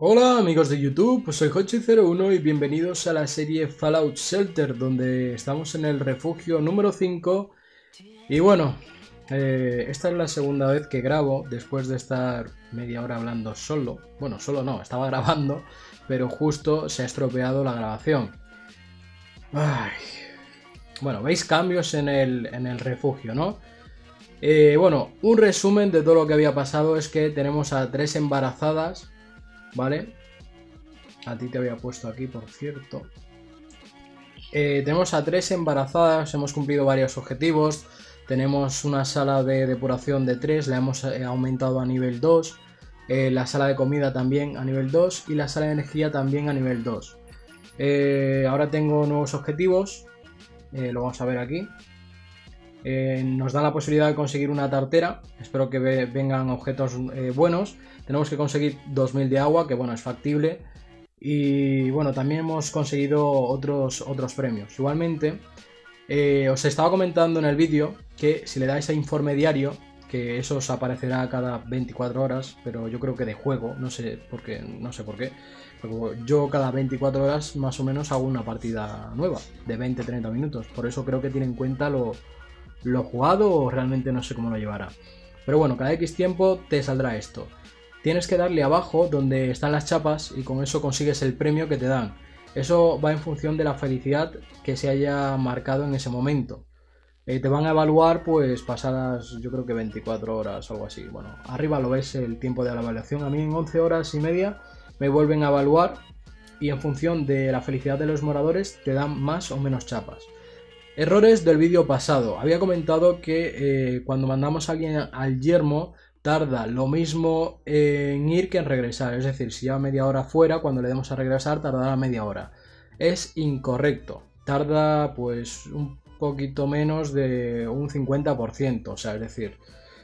Hola amigos de YouTube, pues soy Hochi01 y bienvenidos a la serie Fallout Shelter, donde estamos en el refugio número 5. Y bueno, esta es la segunda vez que grabo, después de estar media hora hablando solo. Bueno, solo no, estaba grabando, pero justo se ha estropeado la grabación. Ay. Bueno, veis cambios en el refugio, ¿no? Bueno, un resumen de todo lo que había pasado es que tenemos a 3 embarazadas, ¿vale? A ti te había puesto aquí, por cierto. Tenemos a 3 embarazadas, hemos cumplido varios objetivos. Tenemos una sala de depuración de 3, la hemos aumentado a nivel 2. La sala de comida también a nivel 2 y la sala de energía también a nivel 2. Ahora tengo nuevos objetivos, lo vamos a ver aquí. Nos da la posibilidad de conseguir una tartera, espero que vengan objetos buenos. Tenemos que conseguir 2000 de agua, que bueno, es factible. Y bueno, también hemos conseguido otros premios. Igualmente, os estaba comentando en el vídeo que si le dais a informe diario, que eso os aparecerá cada 24 horas, pero yo creo que de juego, no sé por qué, pero yo cada 24 horas más o menos hago una partida nueva de 20-30 minutos, por eso creo que tiene en cuenta lo jugado, o realmente no sé cómo lo llevará. Pero bueno, cada X tiempo te saldrá esto. Tienes que darle abajo donde están las chapas y con eso consigues el premio que te dan. Eso va en función de la felicidad que se haya marcado en ese momento. Te van a evaluar pues pasadas, yo creo que 24 horas o algo así. Bueno, arriba lo ves el tiempo de la evaluación. A mí en 11 horas y media me vuelven a evaluar y en función de la felicidad de los moradores te dan más o menos chapas. Errores del vídeo pasado. Había comentado que cuando mandamos a alguien al yermo tarda lo mismo en ir que en regresar. Es decir, si lleva media hora fuera, cuando le demos a regresar tardará media hora. Es incorrecto. Tarda pues un poquito menos de un 50%. O sea, es decir,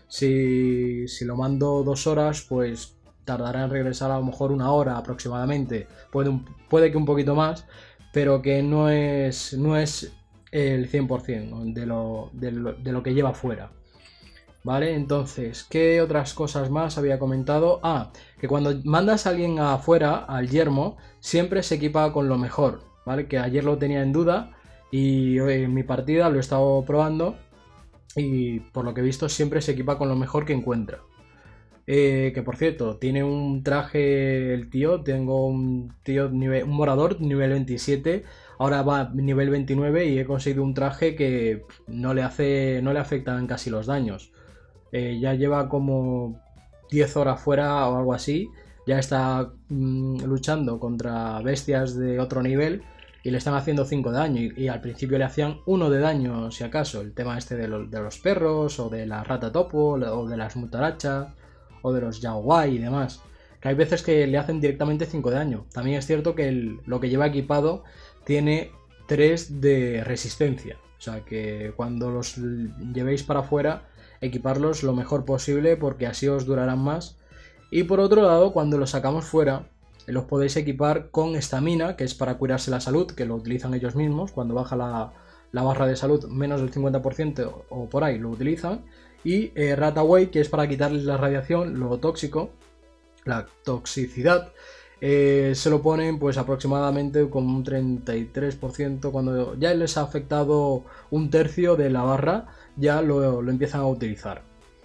si lo mando 2 horas, pues tardará en regresar a lo mejor 1 hora aproximadamente. Puede que un poquito más, pero que no es el 100% de lo que lleva fuera. ¿Vale? Entonces, ¿qué otras cosas más había comentado? Que cuando mandas a alguien afuera, al yermo, siempre se equipa con lo mejor, ¿vale? Que ayer lo tenía en duda y hoy en mi partida lo he estado probando y por lo que he visto siempre se equipa con lo mejor que encuentra. Que por cierto, tiene un traje el tío, tengo un morador nivel 27, ahora va nivel 29 y he conseguido un traje que no le afectan casi los daños. Ya lleva como 10 horas fuera o algo así, ya está luchando contra bestias de otro nivel y le están haciendo 5 de daño y al principio le hacían 1 de daño si acaso. El tema este de los perros o de la rata topo o de las mutarachas o de los yaguai y demás, que hay veces que le hacen directamente 5 de daño. También es cierto que lo que lleva equipado tiene 3 de resistencia, o sea que cuando los llevéis para afuera, equiparlos lo mejor posible porque así os durarán más. Y por otro lado, cuando los sacamos fuera, los podéis equipar con estamina, que es para curarse la salud, que lo utilizan ellos mismos. Cuando baja la barra de salud menos del 50% o por ahí lo utilizan. Y Rataway, que es para quitarles la radiación, lo tóxico, la toxicidad. Se lo ponen pues aproximadamente con un 33%. Cuando ya les ha afectado un tercio de la barra, ya lo empiezan a utilizar.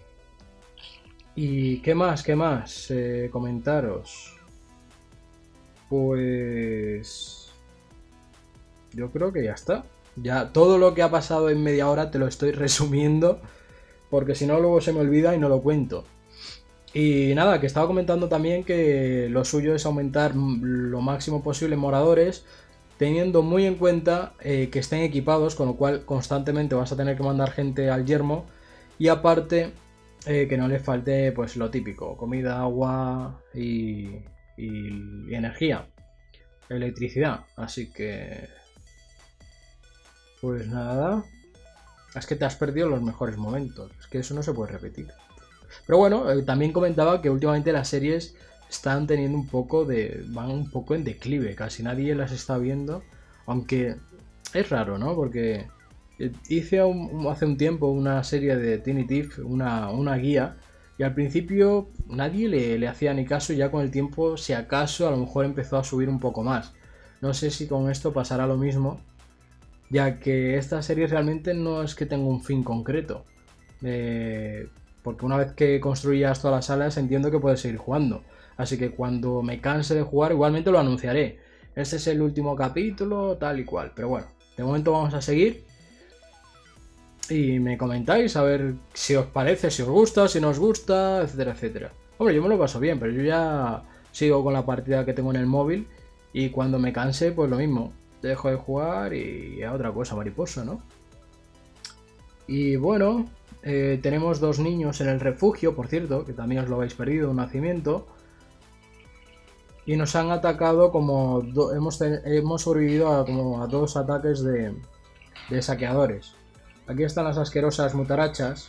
¿Y qué más? Comentaros. Pues yo creo que ya está. Ya todo lo que ha pasado en media hora te lo estoy resumiendo, porque si no luego se me olvida y no lo cuento. Y nada, que estaba comentando también que lo suyo es aumentar lo máximo posible moradores, teniendo muy en cuenta que estén equipados, con lo cual constantemente vas a tener que mandar gente al yermo. Y aparte, que no les falte pues lo típico, comida, agua y energía, electricidad. Así que pues nada, es que te has perdido los mejores momentos, es que eso no se puede repetir. Pero bueno, también comentaba que últimamente las series están teniendo van un poco en declive, casi nadie las está viendo, aunque es raro, ¿no? Porque hice hace un tiempo una serie de Tiny Thief, una guía Y al principio nadie le hacía ni caso y ya con el tiempo, si acaso, a lo mejor empezó a subir un poco más. No sé si con esto pasará lo mismo, ya que esta serie realmente no es que tenga un fin concreto. Porque una vez que construyas todas las salas entiendo que puedes seguir jugando. Así que cuando me canse de jugar igualmente lo anunciaré. Este es el último capítulo, tal y cual. Pero bueno, de momento vamos a seguir. Y me comentáis a ver si os parece, si os gusta, si no os gusta, etcétera, etcétera. Hombre, yo me lo paso bien, pero yo ya sigo con la partida que tengo en el móvil. Y cuando me canse, pues lo mismo. Dejo de jugar y a otra cosa, mariposa, ¿no? Y bueno, tenemos 2 niños en el refugio, por cierto, que también os lo habéis perdido, un nacimiento. Y nos han atacado como... hemos sobrevivido a 2 ataques de saqueadores. Aquí están las asquerosas mutarachas.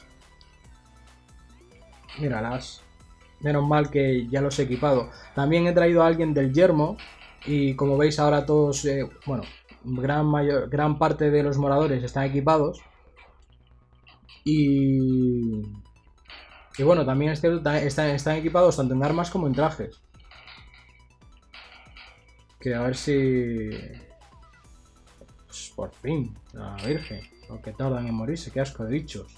Míralas. Menos mal que ya los he equipado. También he traído a alguien del yermo. Y como veis ahora todos... bueno, gran parte de los moradores están equipados. Y bueno, también están equipados tanto en armas como en trajes. Que a ver si... Pues por fin, la virgen. Lo que tardan en morirse, qué asco de bichos.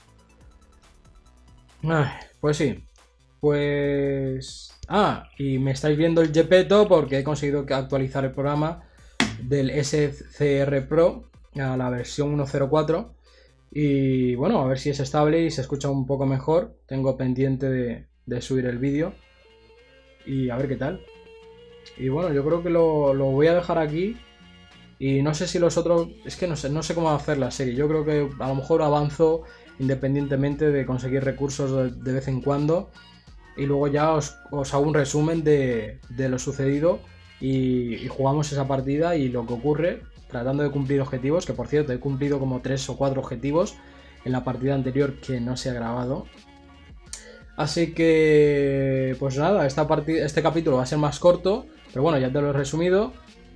Ay, pues sí. Pues... y me estáis viendo el Gepetto porque he conseguido actualizar el programa del SCR Pro a la versión 1.04. Y bueno, a ver si es estable y se escucha un poco mejor. Tengo pendiente de subir el vídeo. Y a ver qué tal. Y bueno, yo creo que lo voy a dejar aquí. Y no sé si los otros... Es que no sé cómo hacer la serie. Yo creo que a lo mejor avanzo independientemente de conseguir recursos de vez en cuando. Y luego ya os hago un resumen de lo sucedido. Y jugamos esa partida y lo que ocurre, tratando de cumplir objetivos. Que por cierto, he cumplido como 3 o 4 objetivos en la partida anterior que no se ha grabado. Así que... Pues nada, este capítulo va a ser más corto. Pero bueno, ya te lo he resumido.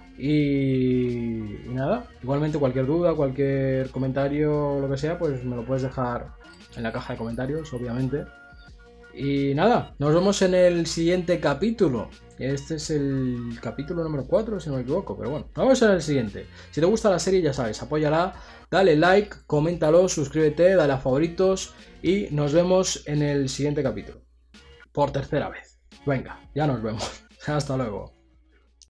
Y nada, igualmente cualquier duda, cualquier comentario, lo que sea, pues me lo puedes dejar en la caja de comentarios, obviamente. Y nada, nos vemos en el siguiente capítulo. Este es el capítulo número 4, si no me equivoco, pero bueno, vamos a ver el siguiente. Si te gusta la serie, ya sabes, apóyala, dale like, coméntalo, suscríbete, dale a favoritos y nos vemos en el siguiente capítulo. Por tercera vez. Venga, ya nos vemos. Hasta luego.